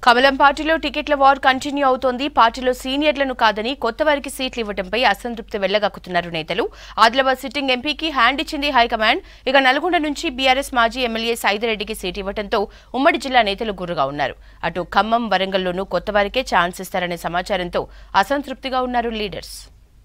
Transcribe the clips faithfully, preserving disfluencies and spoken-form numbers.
కమలం పార్టీలో టికెట్ల వార్ కంటిన్యూ అవుతోంది. పార్టీలో సీనియర్లను కాదని కొత్త వారికి సీట్లు ఇవ్వడంపై అసంతృప్తి వెళ్లగక్కుతున్నారు నేతలు. ఆదిలాబాద్ సిట్టింగ్ ఎంపీకి హ్యాండ్ ఇచ్చింది హైకమాండ్. ఇక నల్గొండ నుంచి బీఆర్ఎస్ మాజీ ఎమ్మెల్యే సైదిరెడ్డికి సీటు ఇవ్వడంతో ఉమ్మడి జిల్లా నేతలు గుర్రుగా ఉన్నారు. అటు ఖమ్మం, వరంగల్లోనూ కొత్త వారికే ఛాన్స్ ఇస్తారనే సమాచారంతో అసంతృప్తిగా ఉన్నారు లీడర్స్.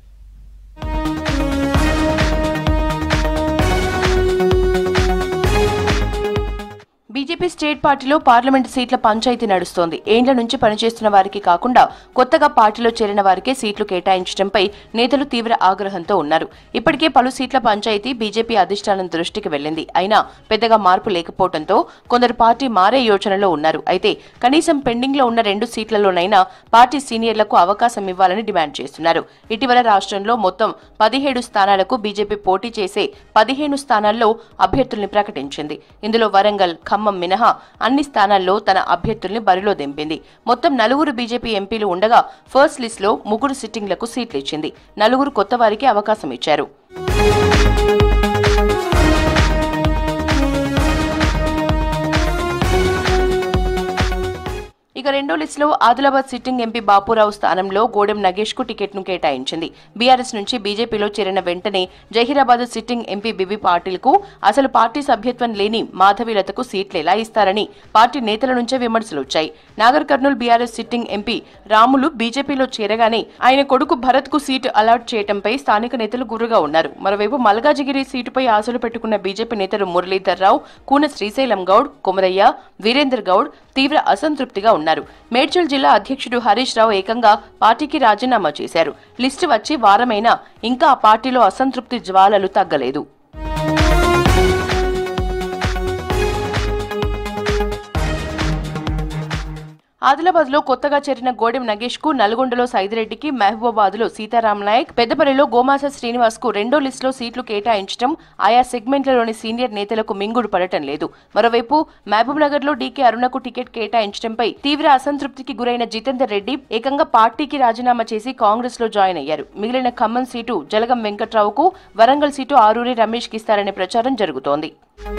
బీజేపీ స్టేట్ పార్టీలో పార్లమెంటు సీట్ల పంచాయతీ నడుస్తోంది. ఏండ్ల నుంచి పనిచేస్తున్న వారికి కాకుండా కొత్తగా పార్టీలో చేరిన వారికే సీట్లు కేటాయించడంపై నేతలు తీవ్ర ఆగ్రహంతో ఉన్నారు. ఇప్పటికే పలు సీట్ల పంచాయతీ బీజేపీ అధిష్టానం దృష్టికి వెళ్లింది. అయినా పెద్దగా మార్పు లేకపోవడంతో కొందరు పార్టీ మారే యోచనలో ఉన్నారు. అయితే కనీసం పెండింగ్ లో ఉన్న రెండు సీట్లలోనైనా పార్టీ సీనియర్లకు అవకాశం ఇవ్వాలని డిమాండ్ చేస్తున్నారు. ఇటీవల రాష్ట్రంలో మొత్తం పదిహేడు స్థానాలకు బీజేపీ పోటీ చేసే పదిహేను స్థానాల్లో అభ్యర్థుల్ని ప్రకటించింది. ఇందులో వరంగల్, ఖమ్మం మినహా అన్ని స్థానాల్లో తన అభ్యర్థుల్ని బరిలో దింపింది. మొత్తం నలుగురు బీజేపీ ఎంపీలు ఉండగా ఫస్ట్ లిస్ట్ లో ముగ్గురు సిట్టింగ్లకు సీట్లు ఇచ్చింది. నలుగురు కొత్త వారికి అవకాశం ఇచ్చారు. ఇక రెండో లిస్టులో ఆదిలాబాద్ సిట్టింగ్ ఎంపీ బాపురావు స్థానంలో గోడెం నగేష్ కు టికెట్ ను కేటాయించింది. బీఆర్ఎస్ నుంచి బీజేపీలో చేరిన వెంటనే జహీరాబాద్ సిట్టింగ్ ఎంపీ బిబి పాటిల్ కు అసలు పార్టీ సభ్యత్వం లేని మాధవీలతకు సీట్లు ఎలా ఇస్తారని పార్టీ నేతల నుంచే విమర్శలు వచ్చాయి. Nagar Kurnool BRS sitting MP Ramulu బీజేపీలో చేరగానే ఆయన కొడుకు భరత్ కు సీటు అలాట్ చేయడంపై స్థానిక నేతలు గుర్రుగా ఉన్నారు. మరోవైపు మల్కాజిగిరి సీటుపై ఆశలు పెట్టుకున్న బీజేపీ నేతలు మురళీధర్ రావు, కూన శ్రీశైలం గౌడ్, కొమరయ్య, వీరేందర్ గౌడ్ తీవ్ర అసంతృప్తిగా ఉన్నారు. మేడ్చల్ జిల్లా అధ్యక్షుడు హరీష్ రావు ఏకంగా పార్టీకి రాజీనామా చేశారు. లిస్టు వచ్చి వారమైనా ఇంకా ఆ పార్టీలో అసంతృప్తి జ్వాలలు తగ్గలేదు. ఆదిలాబాద్ లో కొత్తగా చేరిన గోడెం నగేష్ కు, నల్గొండలో సైదిరెడ్డికి, మహబూబాబాద్ లో సీతారాం నాయక్, పెద్దపల్లిలో గోమాస శ్రీనివాస్ కు రెండో లిస్టులో సీట్లు కేటాయించడం ఆయా సెగ్మెంట్లలోని సీనియర్ నేతలకు మింగుడు పడటం లేదు. మరోవైపు మహబూబ్ నగర్ లో డీకే అరుణకు టికెట్ కేటాయించడంపై తీవ్ర అసంతృప్తికి గురైన జితేందర్ రెడ్డి ఏకంగా పార్టీకి రాజీనామా చేసి కాంగ్రెస్ లో జాయిన్ అయ్యారు. మిగిలిన ఖమ్మం సీటు జలగం వెంకట్రావుకు, వరంగల్ సీటు ఆరూరి రమేష్ కి ఇస్తారనే ప్రచారం జరుగుతోంది.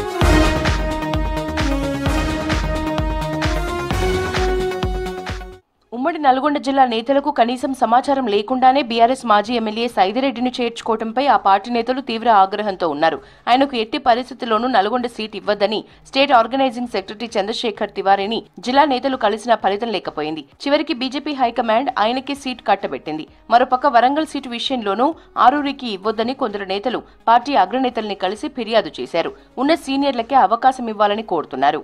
ఉమ్మడి నల్గొండ జిల్లా నేతలకు కనీసం సమాచారం లేకుండానే బీఆర్ఎస్ మాజీ ఎమ్మెల్యే సైదిరెడ్డిని చేర్చుకోవడంపై ఆ పార్టీ నేతలు తీవ్ర ఆగ్రహంతో ఉన్నారు. ఆయనకు ఎట్టి పరిస్థితుల్లోనూ నల్గొండ సీట్ ఇవ్వద్దని స్టేట్ ఆర్గనైజింగ్ సెక్రటరీ చంద్రశేఖర్ తివారీని జిల్లా నేతలు కలిసిన ఫలితం లేకపోయింది. చివరికి బీజేపీ హైకమాండ్ ఆయనకే సీట్ కట్టబెట్టింది. మరోపక్క వరంగల్ సీటు విషయంలోనూ ఆరూరికి ఇవ్వొద్దని కొందరు నేతలు పార్టీ అగ్రనేతల్ని కలిసి ఫిర్యాదు చేశారు. ఉన్న సీనియర్లకే అవకాశం ఇవ్వాలని కోరుతున్నారు.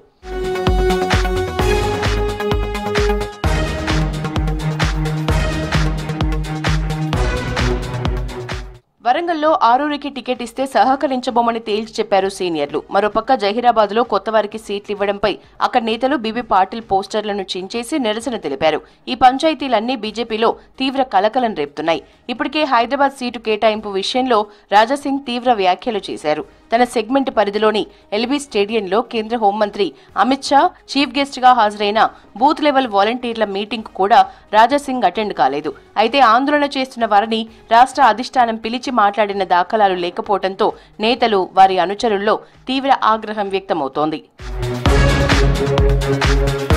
వరంగల్లో ఆరూరికి టికెట్ ఇస్తే సహకరించబోమని తేల్చి చెప్పారు సీనియర్లు. మరోపక్క జహీరాబాద్ లో కొత్త వారికి సీట్లు ఇవ్వడంపై అక్కడ నేతలు బీబీ పాటిల్ పోస్టర్లను చించేసి నిరసన తెలిపారు. ఈ పంచాయతీలన్నీ బీజేపీలో తీవ్ర కలకలం రేపుతున్నాయి. ఇప్పటికే హైదరాబాద్ సీటు కేటాయింపు విషయంలో రాజాసింగ్ తీవ్ర వ్యాఖ్యలు చేశారు. తన సెగ్మెంట్ పరిధిలోని ఎల్బీ స్టేడియంలో కేంద్ర హోంమంత్రి అమిత్ షా చీఫ్ గెస్ట్ గా హాజరైన బూత్ లెవెల్ వాలంటీర్ల మీటింగ్ కు కూడా రాజాసింగ్ అటెండ్ కాలేదు. అయితే ఆందోళన చేస్తున్న వారిని రాష్ట్ర అధిష్టానం పిలిచి మాట్లాడిన దాఖలాలు లేకపోవడంతో నేతలు, వారి అనుచరుల్లో తీవ్ర ఆగ్రహం వ్యక్తమవుతోంది.